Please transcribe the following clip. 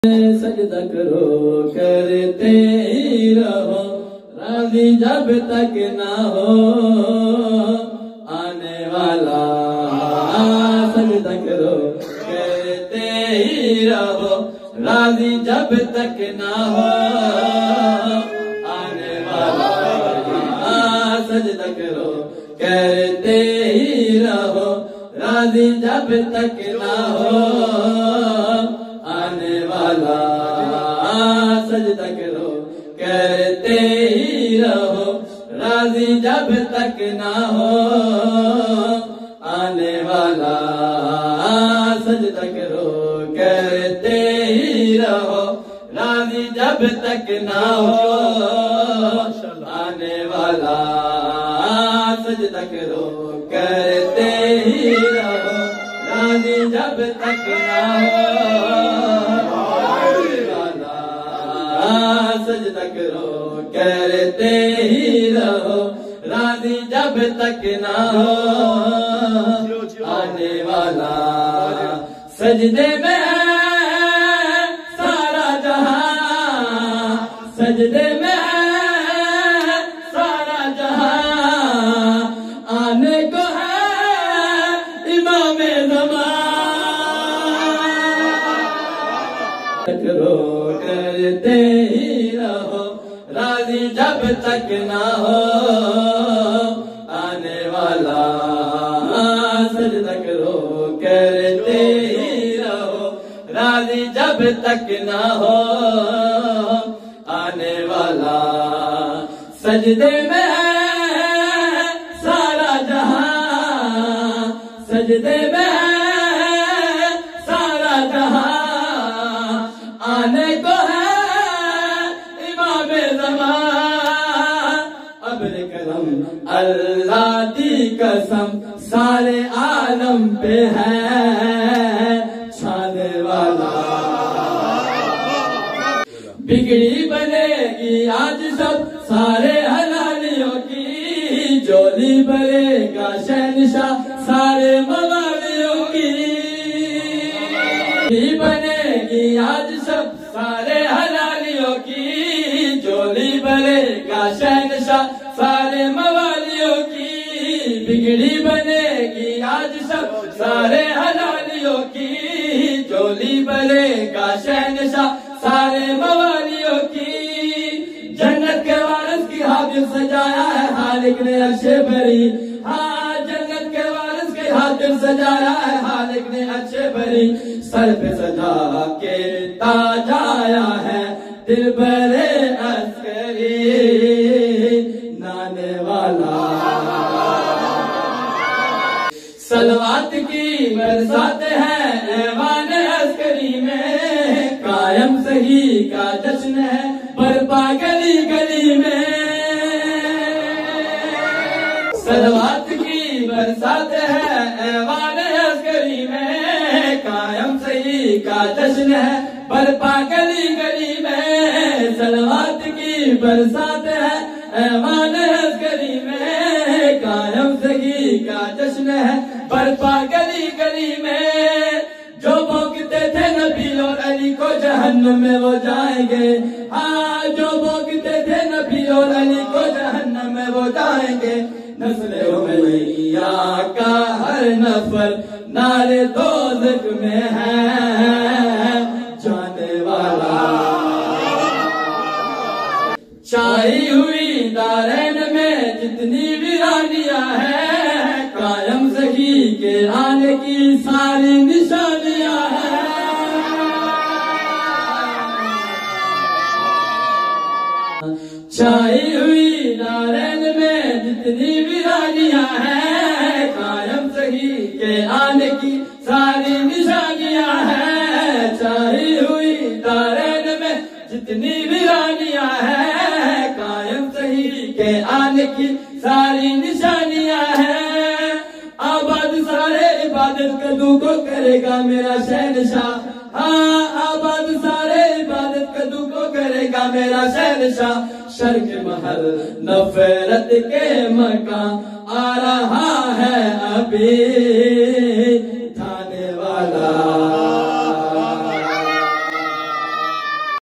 سجدہ کرو کرتے ہی رہو راضی جب تک نہ ہو آنے والا سجدہ کرو کرتے ہی رہو راضی جب تک نہ ہو آنے والا سجدہ کرو کرتے ہی رہو راضی جب تک نہ ہو آنے والا سجدہ کرو کرتے ہی رہو راضی جب تک نہ ہو آنے والا سجدہ کرو کرتے ہی رہو راضی جب تک نہ ہو آنے والا سجدہ کرو کرتے ہی رہو راضی جب تک نہ ہو سجدہ کرو کرتے ہی رہو راضی جب تک نہ ہو آنے والا سجدے میں ہے سارا جہاں سجدے میں ہے سارا جہاں آنے کو ہے امام زمان کرو کرتے ہی رہو راضی جب تک نہ ہو آنے والا سجدہ کرو کرتے ہی رہو راضی جب تک نہ ہو آنے والا سجدے میں ہے سارا جہاں سجدے میں ہے سارا جہاں آنے کو ہے امام زمان ابر کرم اللہ دی قسم سارے عالم پہ ہے چھانے والا بگڑی بنے گی آج سب سارے حلالیوں کی جولی بنے گا شہنشاہ سارے موالیوں کی بنے گی آج سب سارے حلالیوں کی جولی بنے گا شہنشاہ سارے موالیوں کی بگڑی بنے گی آج سب سارے حلالیوں کی جولی بنے گا شہنشاہ سارے موالیوں کی جنت کے وارث کی حاضر سجایا ہے خالق نے عرش بری ہاں جنت کے وارث کی حاضر سجایا ہے خالق نے عرش بری سر پہ سجا کے تاج آیا ہے دل برے عسکری نانے والا صلوات کی برسات ہے ایوان عسکری میں قائم صحیح کا جشن ہے برپا گلی گلی میں صلوات کی برسات ہے ایوان عسکری میں قائم صحیح کا جشن ہے برپا گلی گلی میں صلوات کی برسات ہے ایوان عسکری میں قائم صحیح کا جشن ہے برپا گلی گلی میں جو بھوکتے تھے نبی اور علی کو جہنم میں وہ جائیں گے ہاں جو بھوکتے تھے نبی اور علی کو جہنم میں وہ جائیں گے نسل امیہ کا ہر نفر نارے دوزخ میں ہے جانے والا چھائی ہوئی دارین میں جتنی ویرانیاں ہیں قائم صحیح کے آنے کی ساری نشانیاں ہیں چھائی ہوئی دارین میں جتنی ویرانیاں ہیں قائم صحیح کے آنے کی ساری نشانیاں ہیں چھائی ہوئی دارین میں جتنی ویرانیاں ہیں قائم صحیح کے آنے کی ساری نشانیاں ہیں آباد سارے عبادت کدو کو کرے گا میرا شہنشاہ ہاں آباد سارے عبادت کدو کو کرے گا میرا شہنشاہ شرق محل نفرت کے مکان آ رہا ہے ابھی تھانے والا